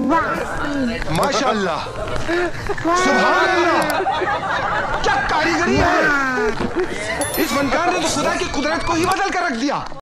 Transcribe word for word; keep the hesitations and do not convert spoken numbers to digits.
माशाअल्लाह, सुभान अल्लाह, क्या कारीगरी है। इस फनकार ने तो खुदा की कुदरत को ही बदल कर रख दिया।